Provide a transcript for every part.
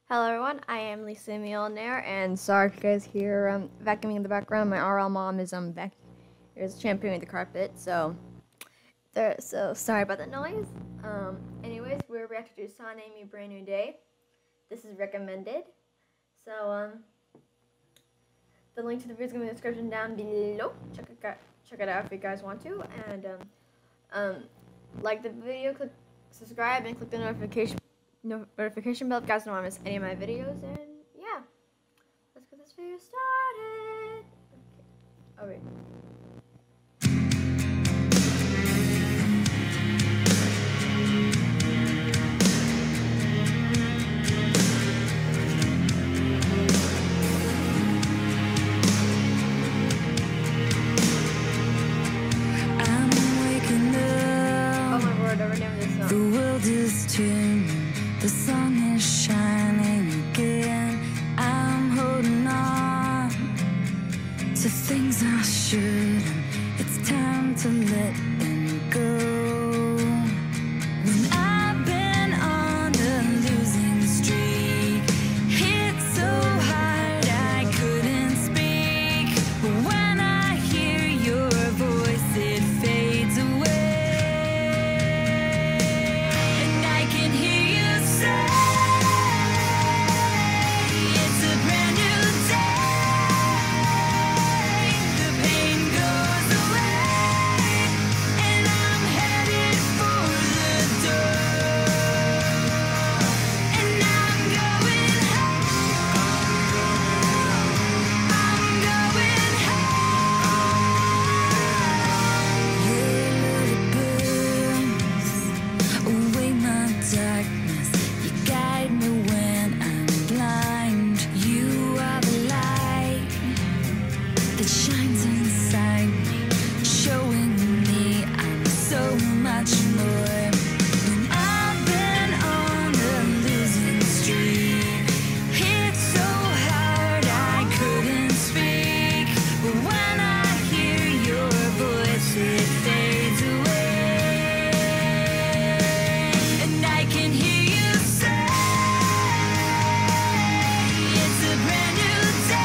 Hello everyone, I am Lisa Millionaire, and sorry if you guys hear vacuuming in the background. My RL mom is shampooing the carpet, so sorry about that noise. Anyways, we're reacting to Sonamy Brand New Day. This is recommended. So the link to the video is gonna be in the description down below. Check it out if you guys want to, and like the video, click subscribe, and click the notification bell if you guys don't want to miss any of my videos. And yeah, let's get this video started. Okay. Oh wait. The world is turning, the sun is shining again. I'm holding on to things I shouldn't. It's time to let them go. When I've been on a losing streak, hit so hard I couldn't speak. But when I hear your voice, it fades away. That shines inside me, showing me I'm so much more. When I've been on a losing streak, hit so hard I couldn't speak. But when I hear your voice, it fades away, and I can hear you say it's a brand new day.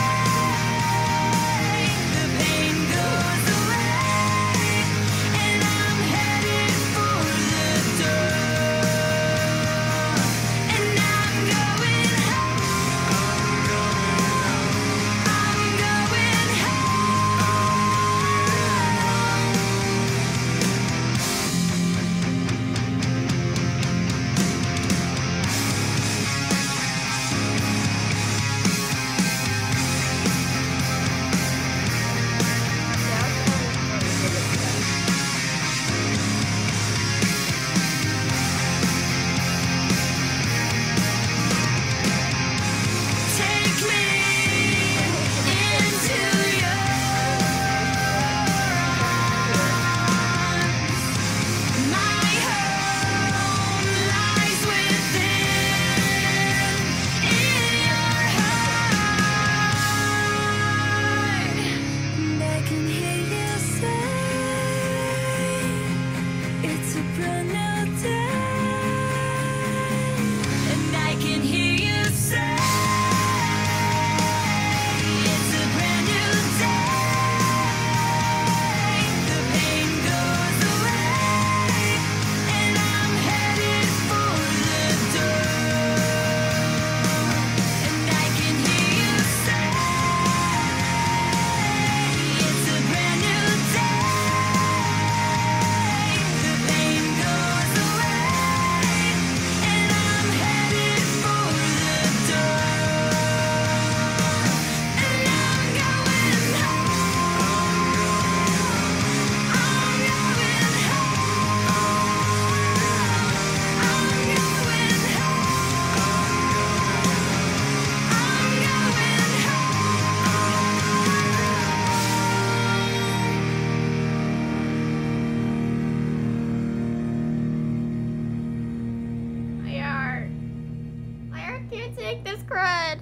Take this crud.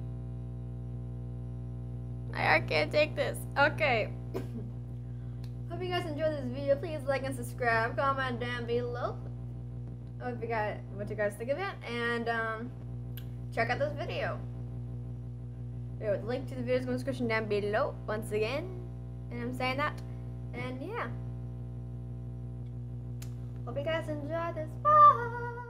I can't take this. Okay. Hope you guys enjoyed this video. Please like and subscribe. Comment down below what you guys think of it. And check out this video. There was a link to the video's description down below once again, and I'm saying that. And yeah, hope you guys enjoy this. Bye.